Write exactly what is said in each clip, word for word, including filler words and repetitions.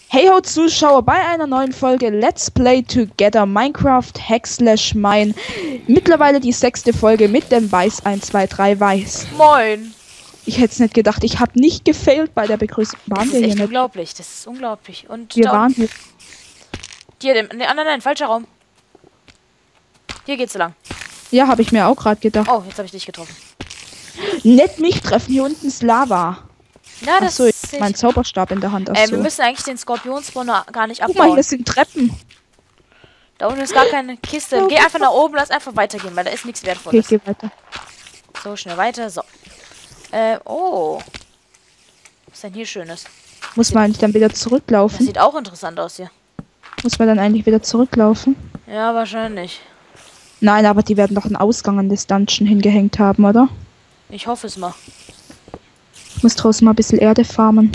Hey ho Zuschauer, bei einer neuen Folge Let's Play Together Minecraft Hack Slash Mine. Mittlerweile die sechste Folge mit dem Weiß eins zwei drei Weiß. Moin! Ich hätte es nicht gedacht, ich habe nicht gefailt bei der Begrüßung. Waren Das wir ist hier echt nicht? unglaublich, das ist unglaublich. Und Wir da waren hier. Hier, dem, ne, nein, nein, falscher Raum. Hier geht's lang. Ja, habe ich mir auch gerade gedacht. Oh, jetzt habe ich dich getroffen. Nicht mich treffen, hier unten ist Lava. Ja, das Achso, ich ist hab meinen Zauberstab in der Hand. äh, Achso. wir müssen eigentlich den Skorpionspawner gar nicht Guck mal, abbauen. hier sind Treppen. Da unten ist gar keine Kiste. Geh einfach nach oben, lass einfach weitergehen, weil da ist nichts Okay, Wertvolles. ich geh weiter. So, schnell weiter. So. Äh, oh. Was ist denn hier Schönes? Muss man eigentlich dann wieder Das zurücklaufen? sieht auch interessant aus hier. Muss man dann eigentlich wieder zurücklaufen? Ja, wahrscheinlich. Nein, aber die werden doch einen Ausgang an das Dungeon hingehängt haben, oder? Ich hoffe es mal. Ich muss draußen mal ein bisschen Erde farmen.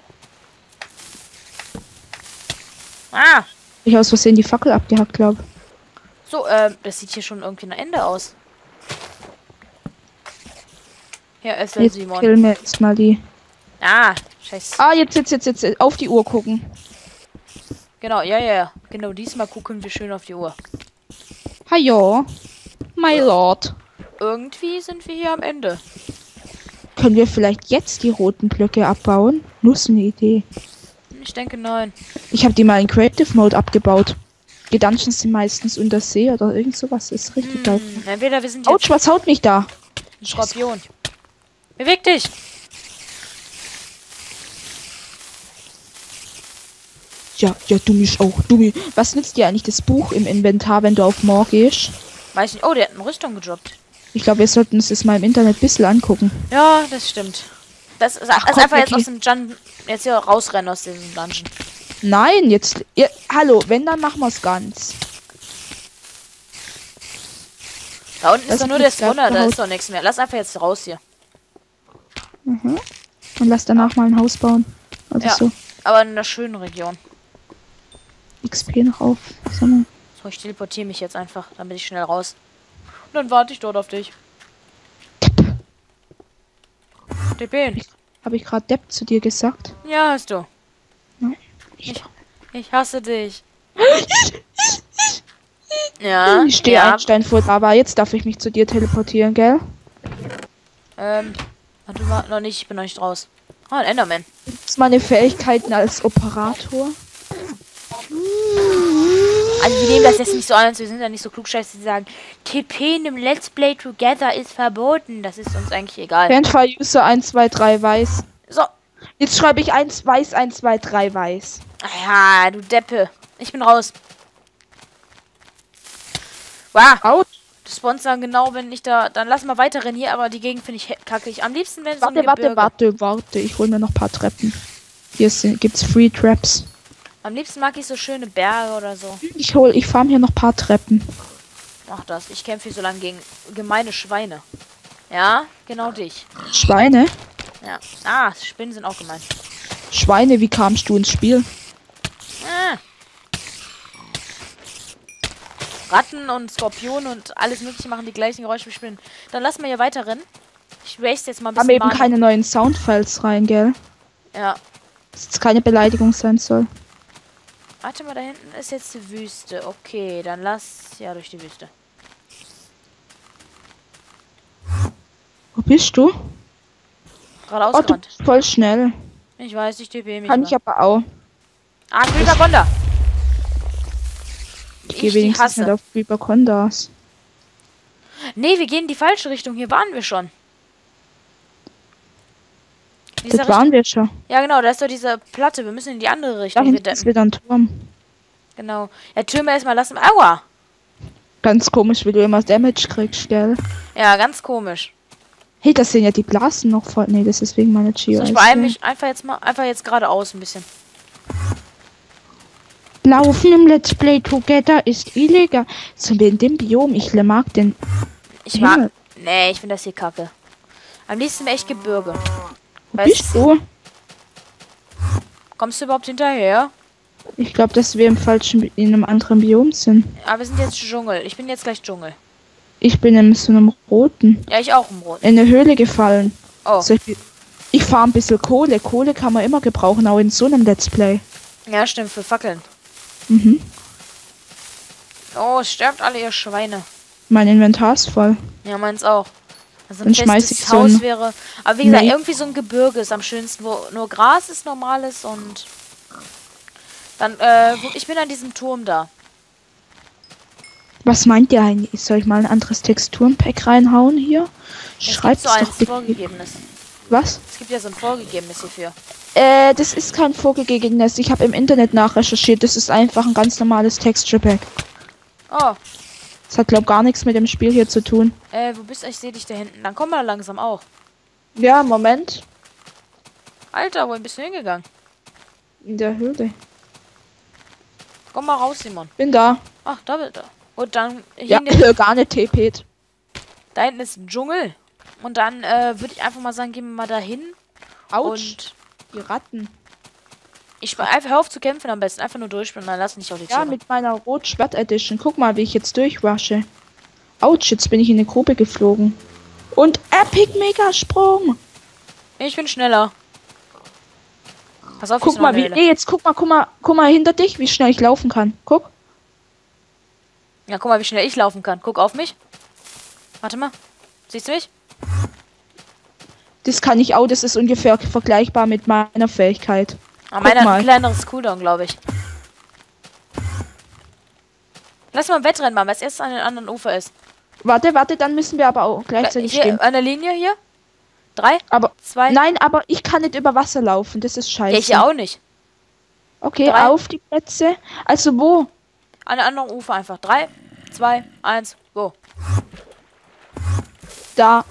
Ah! Ich aus Versehen die Fackel abgehackt, glaube. So, ähm, das sieht hier schon irgendwie nach Ende aus. Hier ist der Jetzt Simon. killen wir jetzt mal die. Ah, scheiße. Ah, jetzt, jetzt, jetzt, jetzt, auf die Uhr gucken. Genau, ja, ja, ja. Genau, diesmal gucken wir schön auf die Uhr. Hallo, my lord. Irgendwie sind wir hier am Ende. Können wir vielleicht jetzt die roten Blöcke abbauen? Nur so eine Idee. Ich denke, nein. Ich habe die mal in Creative Mode abgebaut. Die Dungeons sind meistens unter See oder irgend sowas. Ist richtig geil. Hm, entweder wir sind jetzt Autsch, was haut mich da? ein Skorpion. Beweg dich! Ja, ja, du mich auch. Du mich. Was nützt dir eigentlich das Buch im Inventar, wenn du auf Moor gehst? Weiß nicht. Oh, der hat eine Rüstung gedroppt. Ich glaube, wir sollten uns das mal im Internet ein bisschen angucken. Ja, das stimmt. Das ist, Ach, das ist komm, einfach jetzt Becky. aus dem Jun jetzt hier rausrennen aus diesem Dungeon. Nein, jetzt. Ja, hallo, wenn, dann machen wir es ganz. Da unten Das ist doch nur ist der jetzt gar Spawner, da kein ist doch nichts mehr. Lass einfach jetzt raus hier. Mhm. Und lass danach mal ein Haus bauen. Also Ja. so. Aber in einer schönen Region. X P noch auf. Sondern So, ich teleportiere mich jetzt einfach, damit ich schnell raus. Und dann warte ich dort auf dich. D P. habe ich gerade Depp zu dir gesagt? Ja, hast du. Nein. Ich, ich hasse dich. Ja, Ich stehe ja. ein Stein vor Lava. Jetzt darf ich mich zu dir teleportieren, gell? Ähm, warte mal, noch nicht, ich bin noch nicht raus. Oh, ein Enderman. Das ist meine Fähigkeiten als Operator. Also wir nehmen das jetzt nicht so an, wir sind ja nicht so klug, scheiße, sie sagen, T P in dem Let's Play Together ist verboten. Das ist uns eigentlich egal. Fanfile User eins zwei drei weiß. So. Jetzt schreibe ich eins weiß eins zwei drei weiß. Ja, du Deppe. Ich bin raus. Wow. Out. Du spawnst dann genau, wenn ich da... Dann lass mal weiter rennen hier, aber die Gegend finde ich he- kacke. Ich am liebsten, wenn so ein Warte, warte, Gebirge. warte, warte. Ich hole mir noch ein paar Treppen. Hier sind, gibt's Free Traps. Am liebsten mag ich so schöne Berge oder so. Ich hol, ich farm hier noch ein paar Treppen. Mach das. Ich kämpfe hier so lange gegen gemeine Schweine. Ja, genau dich. Schweine? Ja. Ah, Spinnen sind auch gemein. Schweine, wie kamst du ins Spiel? Ah. Ratten und Skorpione und alles mögliche machen die gleichen Geräusche wie Spinnen. Dann lass mal hier weiter rennen. Ich waste jetzt mal ein Haben bisschen eben Mana. keine neuen Soundfiles rein, gell? Ja. Dass es keine Beleidigung sein soll. Warte mal, da hinten ist jetzt die Wüste. Okay, dann lass... Ja, durch die Wüste. Wo bist du? Gerade Oh, du ausgerannt. bist voll schnell. Ich weiß, ich T P mich Kann mal. ich aber auch. Ah, Creeper Conda. Ich Ich gehe die wenigstens hasse. nicht auf Creeper Condas. Nee, wir gehen in die falsche Richtung. Hier waren wir schon. In dieser Das waren wir schon. Richtung- Ja, genau, da ist doch diese Platte. Wir müssen in die andere Da Richtung. Wir hinten de- ist wieder ein Turm. genau. Ja, Türme erstmal lassen. Aua! Ganz komisch, wie du immer Damage kriegst, gell? Ja, ganz komisch. Hey, das sind ja die Blasen noch voll. Nee, das ist wegen meiner Geo. So, ich beeile mich einfach jetzt mal, einfach jetzt geradeaus ein bisschen. Laufen im Let's Play Together ist illegal. Sind wir in dem Biom? Ich mag den. Ich mag. Himmel. Nee, ich finde das hier kacke. Am liebsten echt Gebirge. Wo Weißt bist du? Kommst du überhaupt hinterher? Ich glaube, dass wir im falschen, in einem anderen Biom sind. Aber wir sind jetzt Dschungel. Ich bin jetzt gleich Dschungel. Ich bin in so einem roten. Ja, ich auch im Rot. In eine Höhle gefallen. Oh. Soll ich, ich fahre ein bisschen Kohle. Kohle kann man immer gebrauchen, auch in so einem Let's Play. Ja, stimmt, für Fackeln. Mhm. Oh, sterbt alle ihr Schweine. Mein Inventar ist voll. Ja, meins auch. Also ein Dann schmeiß festes ich so Haus ein- wäre. Aber wie gesagt, Nee. irgendwie so ein Gebirge ist am schönsten, wo nur Gras ist, normales und. Dann, äh, wo- ich bin an diesem Turm da. Was meint ihr eigentlich? Soll ich mal ein anderes Texturenpack reinhauen hier? Es gibt Schreibt so es eins doch bitte. vorgegebenes. Was? Es gibt ja so ein vorgegebenes hierfür. Äh, das ist kein vorgegebenes. Ich habe im Internet nachrecherchiert. Das ist einfach ein ganz normales Texture Pack. Oh, Das hat glaub gar nichts mit dem Spiel hier zu tun. äh, wo bist du? Ich sehe dich da hinten. Dann komm mal langsam auch. Ja, Moment. Alter, wohin bist du hingegangen? In der Höhle. Komm mal raus, Simon. Bin da. Ach, da wird er. Und dann hier Ja, in dem, gar nicht T P. da hinten ist ein Dschungel. Und dann äh, würde ich einfach mal sagen, gehen wir mal dahin. Autsch. Und Die Ratten. ich einfach hör auf zu kämpfen am besten. Einfach nur durchspielen, dann lass nicht auf die Ja, Tiere. mit meiner Rot-Schwert-Edition. Guck mal, wie ich jetzt durchwasche. Autsch, jetzt bin ich in eine Grube geflogen. Und Epic Megasprung. Ich bin schneller. Pass auf, hier Guck ist noch mal, eine wie. Höhle. Nee, jetzt guck mal, guck mal, guck mal hinter dich, wie schnell ich laufen kann. Guck. Ja, guck mal, wie schnell ich laufen kann. Guck auf mich. Warte mal. Siehst du mich? Das kann ich auch, das ist ungefähr vergleichbar mit meiner Fähigkeit. Ah, meiner hat mal. ein kleineres Cooldown, glaube ich. Lass mal ein Wettrennen machen, weil es erst an den anderen Ufer ist. Warte, warte, dann müssen wir aber auch gleichzeitig Hier, stehen. an der Linie hier. Drei, Aber zwei. nein, aber ich kann nicht über Wasser laufen, das ist scheiße. Ja, ich ja auch nicht. Okay, Drei. auf die Plätze. Also wo? An der anderen Ufer einfach. Drei, zwei, eins, go. Da.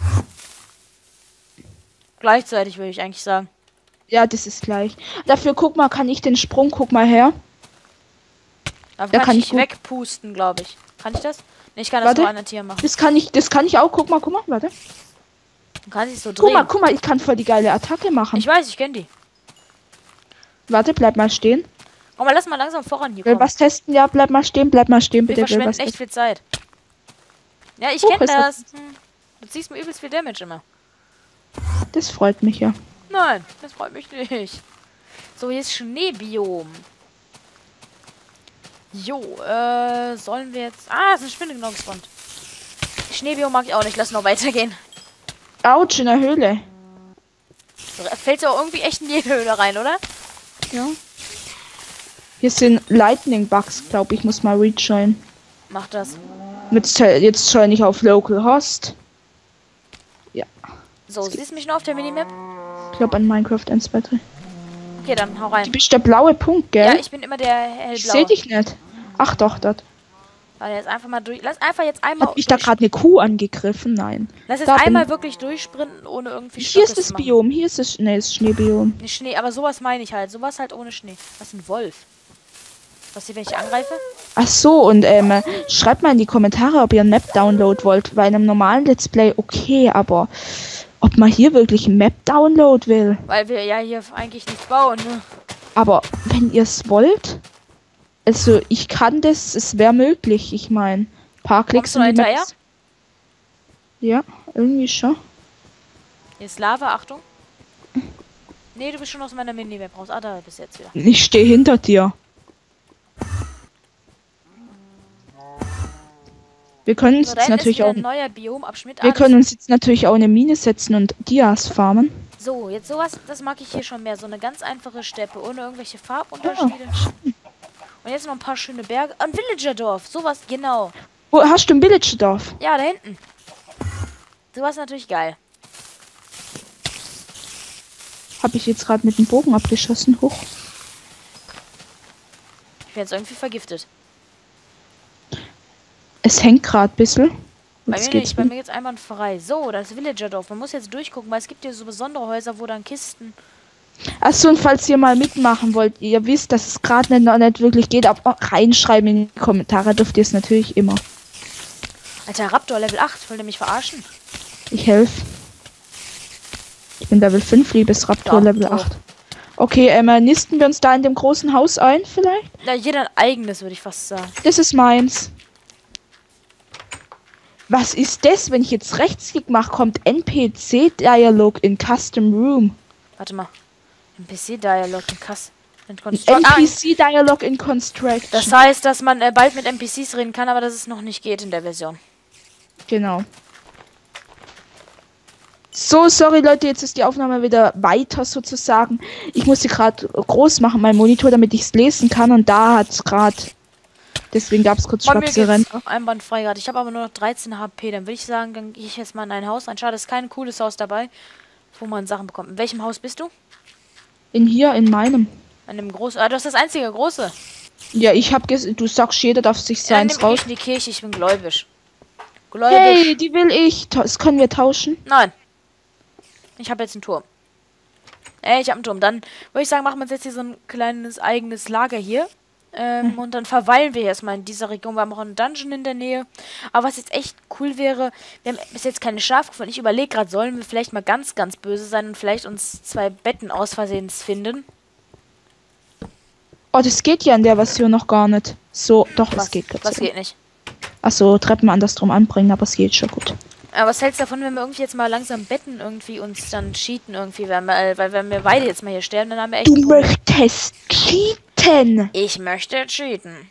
Gleichzeitig würde ich eigentlich sagen. Ja, das ist gleich. Dafür guck mal, kann ich den Sprung, guck mal her. Da Da kann, kann ich ich gut- wegpusten, glaube ich. Kann ich das? Nee, ich kann das Warte. nur an ein Tier machen. Das kann ich, das kann ich auch. Guck mal, guck mal, warte. Dann kann ich so Guck drehen. mal, guck mal, ich kann voll die geile Attacke machen. Ich weiß, ich kenne die. Warte, bleib mal stehen. Komm mal, lass mal langsam voran hier Will kommen. was testen? Ja, bleib mal stehen, bleib mal stehen, Wir bitte. Will verschwenden was echt testen. viel Zeit. Ja, ich Huch, kenne ist das. das- Hm. Du ziehst mir übelst viel Damage immer. Das freut mich ja. Nein, das freut mich nicht. So, hier ist Schneebiom. Jo, äh, sollen wir jetzt... Ah, es ist eine Spinne genau gespawnt. Schneebiom mag ich auch nicht. Lass noch weitergehen. Autsch, in der Höhle. Fällt ja auch irgendwie echt in die Höhle rein, oder? Ja. Hier sind Lightning Bugs, glaube ich. Muss mal rejoin. Mach das. Jetzt, jetzt join ich auf Local Host. So, siehst du mich noch auf der Minimap? Ich glaube an Minecraft eins, zwei, drei. Okay, dann hau Du rein. bist der blaue Punkt, gell? Ja, ich bin immer der ich sehe hellblaue. dich nicht. Ach doch, dort. Warte, jetzt einfach mal durch. Lass einfach jetzt einmal Hat mich da durch- gerade eine Kuh angegriffen? Nein. Lass jetzt da bin- einmal wirklich durchsprinten, ohne irgendwie Hier ist Stöcke das zu machen. Biom, hier ist das, nee, das Schneebiom. Nee, Schnee, aber sowas meine ich halt. Sowas halt ohne Schnee. Was ist ein Wolf? Was hier, wenn ich angreife? Ach so, und ähm, schreibt mal in die Kommentare, ob ihr ein Map-Download wollt. Bei einem normalen Let's Play okay, aber ob man hier wirklich ein Map-Download will. Weil wir ja hier eigentlich nichts bauen, ne? Aber wenn ihr es wollt, also ich kann das, es wäre möglich. Ich meine, paar Klicks Kommst du noch und die hinterher? Maps. Ja, irgendwie schon. Hier ist Lava, Achtung. Nee, du bist schon aus meiner Minimap raus. Ah, da bist du jetzt wieder. Ich stehe hinter dir. Wir können uns So, da jetzt hinten ist natürlich wieder auch, ein neuer Biomabschnitt. wir Ah, können uns jetzt natürlich auch eine Mine setzen und Dias farmen. So, jetzt sowas, das mag ich hier schon mehr. So eine ganz einfache Steppe, ohne irgendwelche Farbunterschiede. Und jetzt noch ein paar schöne Berge. Ein Villagerdorf, sowas, genau. Wo hast du ein Village-Dorf? Ja, da hinten. Sowas natürlich geil. Habe ich jetzt gerade mit dem Bogen abgeschossen. Hoch. Ich bin jetzt irgendwie vergiftet. Es hängt gerade ein bisschen. Bei Jetzt mir geht's nicht, bei wieder. mir geht's einwandfrei. So, das Villagerdorf. Man muss jetzt durchgucken, weil es gibt hier so besondere Häuser, wo dann Kisten... Achso, und falls ihr mal mitmachen wollt, ihr wisst, dass es gerade nicht, noch nicht wirklich geht, aber reinschreiben in die Kommentare dürft ihr es natürlich immer. Alter, Raptor Level acht, wollt ihr mich verarschen? Ich helfe. Ich bin Level fünf, liebes Raptor, Ja, Level so. acht. Okay, ähm, nisten wir uns da in dem großen Haus ein, vielleicht? Ja, jeder ein eigenes, würde ich fast sagen. Das ist meins. Was ist das, wenn ich jetzt Rechtsklick mache, kommt N P C-Dialog in Custom Room. Warte mal. N P C-Dialog in Kass. In Construct- N P C-Dialog in Construction. Das heißt, dass man äh, bald mit N P Cs reden kann, aber dass es noch nicht geht in der Version. Genau. So, sorry Leute, jetzt ist die Aufnahme wieder weiter sozusagen. Ich muss sie gerade groß machen, mein Monitor, damit ich es lesen kann. Und da hat es gerade... Deswegen gab es kurz Bei mir schwarze geht's Ränder. einwandfrei gerade. Ich habe aber nur noch dreizehn H P. Dann würde ich sagen, dann gehe ich jetzt mal in ein Haus rein. Schade, ist kein cooles Haus dabei, wo man Sachen bekommt. In welchem Haus bist du? In hier, in meinem. In dem großen... Ah, du hast das einzige große. Ja, ich hab ges... Du sagst, jeder darf sich Ja, seins nimm raus. ich in die Kirche, ich bin gläubig. Gläubig. Hey, die will ich. Das können wir tauschen. Nein. Ich habe jetzt einen Turm. Ey, ich habe einen Turm. Dann würde ich sagen, machen wir uns jetzt hier so ein kleines eigenes Lager hier. Ähm, und dann verweilen wir erstmal in dieser Region. Wir haben auch einen Dungeon in der Nähe. Aber was jetzt echt cool wäre, wir haben bis jetzt keine Schafe gefunden. Ich überlege gerade, sollen wir vielleicht mal ganz, ganz böse sein und vielleicht uns zwei Betten aus Versehens finden? Oh, das geht ja in der Version noch gar nicht. So, doch, Was, es geht. Gott was sei Dank. geht nicht? Achso, Treppen andersrum anbringen, aber es geht schon gut. Aber was hältst du davon, wenn wir irgendwie jetzt mal langsam Betten irgendwie uns dann cheaten irgendwie, weil, wir, weil wenn wir beide jetzt mal hier sterben, dann haben wir echt... Du ein Problem. möchtest cheaten. Ich möchte cheaten.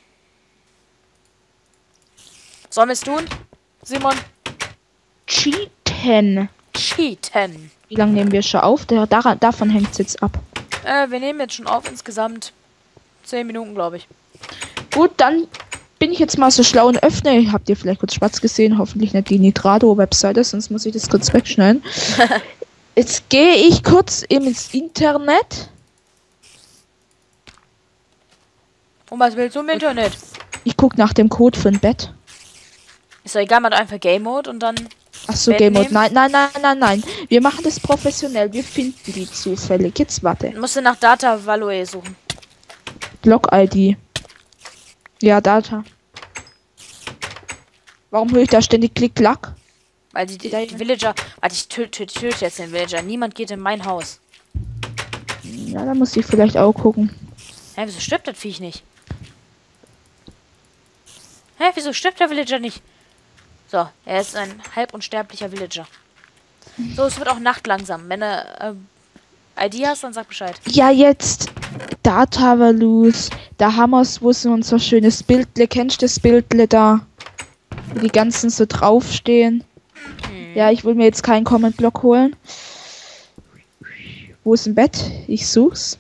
Sollen wir es tun? Simon? Cheaten. Cheaten. Wie lange nehmen wir schon auf? Der, daran, davon hängt es jetzt ab. Äh, wir nehmen jetzt schon auf insgesamt zehn Minuten, glaube ich. Gut, dann bin ich jetzt mal so schlau und öffne. Habt ihr vielleicht kurz schwarz gesehen? Hoffentlich nicht die Nitrado-Webseite, sonst muss ich das kurz wegschneiden. Jetzt gehe ich kurz ins Internet. Und was willst du im Internet? Ich gucke nach dem Code für ein Bett. Ist doch egal, man hat einfach Game Mode und dann... Achso, Bett Game Mode. nehmen? Nein, nein, nein, nein, nein. Wir machen das professionell. Wir finden die zufällig. Jetzt warte. Musst du nach Data Valoe suchen. Log-I D. Ja, Data. Warum höre ich da ständig Klick-Klack? Weil die, die, die Villager... Warte, ich töte töt, töt jetzt den Villager. Niemand geht in mein Haus. Ja, da muss ich vielleicht auch gucken. Hä, wieso stirbt das Viech nicht? Hä, wieso stirbt der Villager nicht? So, er ist ein halb unsterblicher Villager. So, es wird auch Nacht langsam. Wenn du äh, I D hast, dann sag Bescheid. Ja, jetzt Data Values. Da haben wir es, wo so unser schönes Bildle. Kennst du das Bildle da? Wo die ganzen so draufstehen. Hm. Ja, ich will mir jetzt keinen Comment-Block holen. Wo ist ein Bett? Ich such's.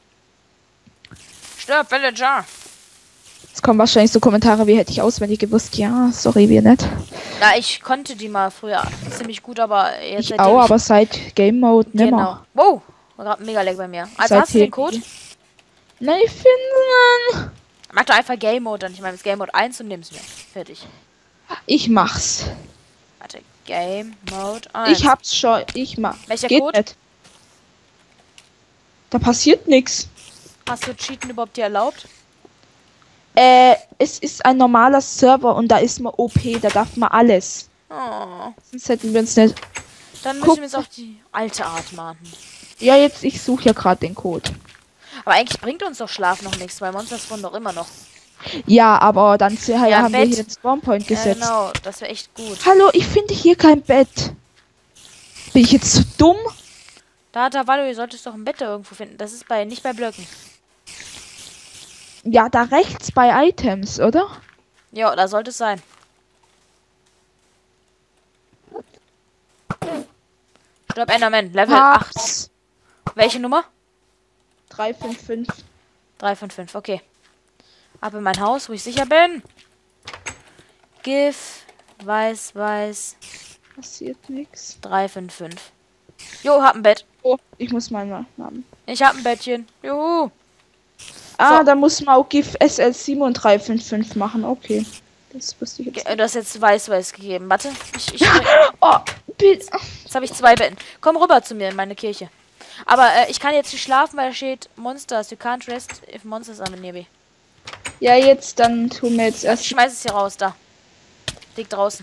Stirb, Villager! Es kommen wahrscheinlich so Kommentare wie, hätte ich auswendig gewusst. Ja, sorry, wir nicht. Na, ich konnte die mal früher ziemlich gut, aber jetzt Ich seitdem auch, ich- aber seit Game Mode Genau. nimmer. Wow, war gerade mega lag bei mir. Also Seit hast du den T- Code? Nein, ich finde... Mach doch einfach Game Mode dann. Ich meine, das Game Mode eins und nimm's mir. Fertig. Ich mach's. Warte, Game Mode eins. Ich hab's schon. Ich mach. Welcher Geht Code? nicht. Da passiert nichts. Hast du Cheaten überhaupt dir erlaubt? Äh, es ist ein normaler Server und da ist man O P, da darf man alles. Oh. Sonst hätten wir uns nicht. Dann müssen Guck. wir jetzt auf die alte Art machen. Ja, jetzt, ich suche ja gerade den Code. Aber eigentlich bringt uns doch Schlaf noch nichts, weil Monster spawnen doch immer noch. Ja, aber dann ja, Ja, haben wir Bett. hier den Spawnpoint Ja, gesetzt. genau, das wäre echt gut. Hallo, ich finde hier kein Bett. Bin ich jetzt zu dumm? Data Valo, ihr solltest doch ein Bett da irgendwo finden. Das ist bei nicht bei Blöcken. Ja, da rechts bei Items, oder? Ja, da sollte es sein. Stopp, Enderman, Level acht. Hab's. Welche Nummer? drei fünf fünf. drei fünf fünf, okay. Ab in mein Haus, wo ich sicher bin. GIF, weiß, weiß, Passiert nichts. drei fünf fünf. Jo, hab ein Bett. Oh, ich muss mal mal haben. Ich hab ein Bettchen. Juhu. Ah, So. da muss man auch GIF S L sieben und drei fünf fünf machen. Okay. Das wusste ich jetzt. Ge- Du hast jetzt weiß, weiß gegeben. Warte, ich, ich, Oh, bitte. jetzt habe ich zwei Betten. Komm rüber zu mir in meine Kirche. Aber äh, ich kann jetzt nicht schlafen, weil da steht Monsters. You can't rest if monsters are nearby. Ja, jetzt dann tun wir jetzt Ich erst. schmeiß es hier raus, da. Liegt draußen.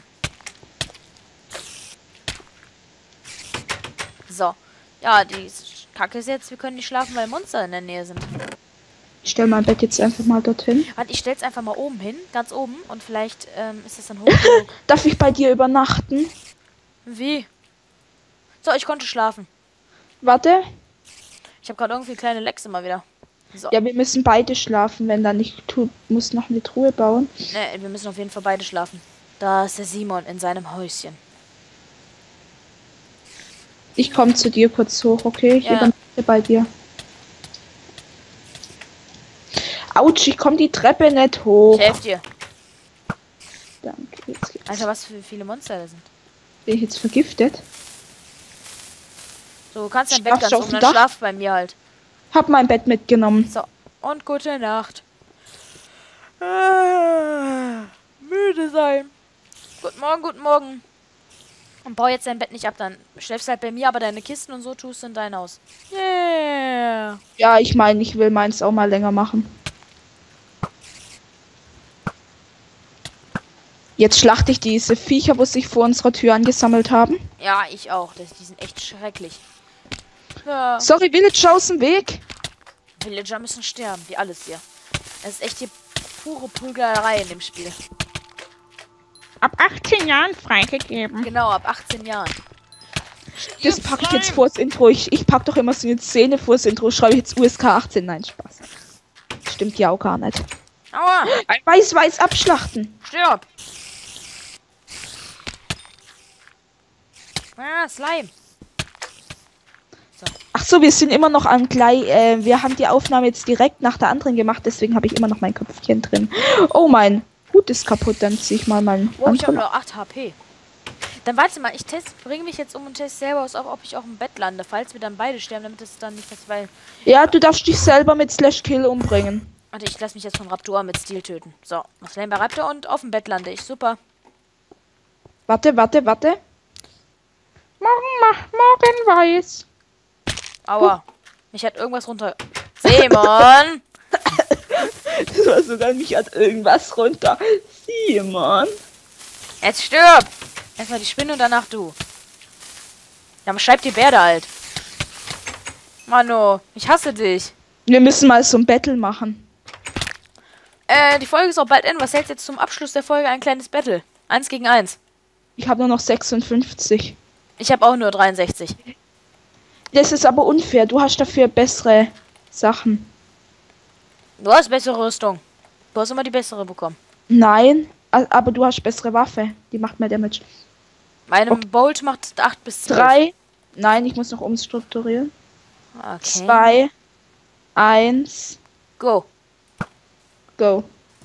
So. Ja, die Kacke ist jetzt, wir können nicht schlafen, weil Monster in der Nähe sind. Ich stell mein Bett jetzt einfach mal dorthin. Warte, ich stell's einfach mal oben hin, ganz oben. Und vielleicht ähm, ist das dann hoch genug. Darf ich bei dir übernachten? Wie? So, ich konnte schlafen. Warte. Ich habe gerade irgendwie kleine Lecks immer wieder. So. Ja, wir müssen beide schlafen, wenn dann nicht. Du musst noch eine Truhe bauen. Ne, wir müssen auf jeden Fall beide schlafen. Da ist der Simon in seinem Häuschen. Ich komme zu dir kurz hoch, okay? Ich Ja. übernachte bei dir. Autsch, ich komme die Treppe nicht hoch. Ich helfe dir. Danke, jetzt geht's. Alter, was für viele Monster da sind. Bin ich jetzt vergiftet? So, du kannst dein Bett Schlafst ganz du auf um, dem dann Dach? schlaf bei mir halt. Hab mein Bett mitgenommen. So, und gute Nacht. Ah, müde sein. Guten Morgen, guten Morgen. Und bau jetzt dein Bett nicht ab, dann schläfst halt bei mir, aber deine Kisten und so tust du in dein Haus. Yeah. Ja, ich meine, ich will meins auch mal länger machen. Jetzt schlachte ich diese Viecher, wo sich vor unserer Tür angesammelt haben. Ja, ich auch. Das, die sind echt schrecklich. Ja. Sorry, Village aus dem Weg. Villager müssen sterben, wie alles hier. Es ist echt hier pure Prügelerei in dem Spiel. Ab achtzehn Jahren freigegeben. Genau, ab achtzehn Jahren. Das packe ich jetzt vors Intro. Ich, ich pack doch immer so eine Szene vors Intro. Schreibe ich jetzt U S K achtzehn. Nein, Spaß. Stimmt ja auch gar nicht. Aua! Ein Weiß-Weiß abschlachten. Stirb! Ah, Slime. Ach so, wir sind immer noch am gleich. Äh, wir haben die Aufnahme jetzt direkt nach der anderen gemacht. Deswegen habe ich immer noch mein Köpfchen drin. Oh, mein Hut ist kaputt. Dann ziehe ich mal meinen Oh, ich habe anderen. nur acht H P. Dann warte mal, ich test, bringe mich jetzt um und teste selber aus, ob ich auch im Bett lande, falls wir dann beide sterben, damit es dann nicht passiert, weil... Ja, du darfst dich selber mit Slash Kill umbringen. Warte, ich lasse mich jetzt von Raptor mit Stil töten. So, was lernen bei Raptor und auf dem Bett lande ich. Super. Warte, warte, warte. Morgen mach, morgen weiß. Aua. Mich hat irgendwas runter... Simon! Das war sogar mich hat irgendwas runter. Simon. Jetzt stirb! Erstmal die Spinne und danach du. Ja, aber schreib die Bärde halt. Mano, ich hasse dich. Wir müssen mal so ein Battle machen. Äh, die Folge ist auch bald enden. Was hältst du jetzt zum Abschluss der Folge ein kleines Battle? Eins gegen eins. Ich habe nur noch sechsundfünfzig. Ich habe auch nur dreiundsechzig. Das ist aber unfair. Du hast dafür bessere Sachen. Du hast bessere Rüstung. Du hast immer die bessere bekommen. Nein, a- aber du hast bessere Waffe. Die macht mehr Damage. Meine Okay. Bolt macht acht bis zwölf. Drei. Nein, ich muss noch umstrukturieren. Okay. Zwei. Eins. Go. Go.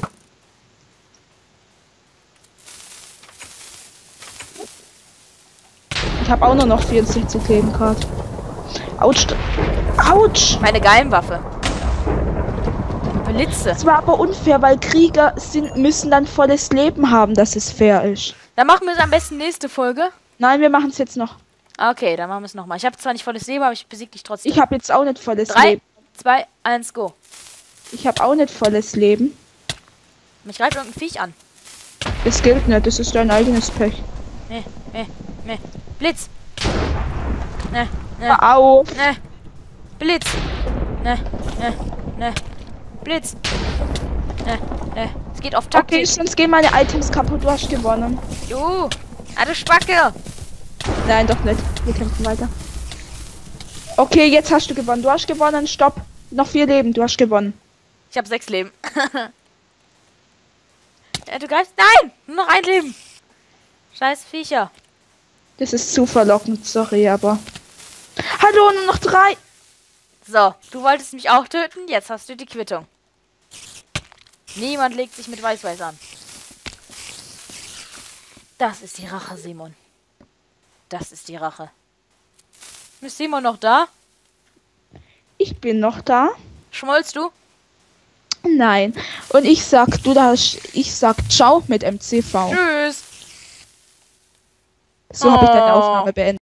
Ich habe auch nur noch vierundsechzig Leben gerade. Autsch. Autsch. Meine Geheimwaffe. Blitze. Das war aber unfair, weil Krieger sind, müssen dann volles Leben haben, dass es fair ist. Dann machen wir es am besten nächste Folge. Nein, wir machen es jetzt noch. Okay, dann machen wir es nochmal. Ich habe zwar nicht volles Leben, aber ich besiege dich trotzdem. Ich habe jetzt auch nicht volles Drei, Leben. zwei, eins, go. Ich habe auch nicht volles Leben. Mich greift irgendein Viech an. Das gilt nicht, das ist dein eigenes Pech. Ne, ne, ne. Blitz. Ne, ne, Hör auf. ne. Blitz. Ne, ne, ne. Blitz. Ne, ne. Es geht auf Taktik. Okay, sonst gehen meine Items kaputt, du hast gewonnen. Jo. Ah, du Spacke. Nein, doch nicht. Wir kämpfen weiter. Okay, jetzt hast du gewonnen. Du hast gewonnen, stopp. Noch vier Leben, du hast gewonnen. Ich habe sechs Leben. Ja, du greifst. Nein! Nur noch ein Leben. Scheiß Viecher. Das ist zu verlockend, sorry, aber... Hallo, nur noch drei. So, du wolltest mich auch töten, jetzt hast du die Quittung. Niemand legt sich mit Weiß-Weiß an. Das ist die Rache, Simon. Das ist die Rache. Ist Simon noch da? Ich bin noch da. Schmolzt du? Nein. Und ich sag, du darfst... Ich sag ciao mit M C V. Tschüss. So habe ich deine Oh. Aufnahme beendet.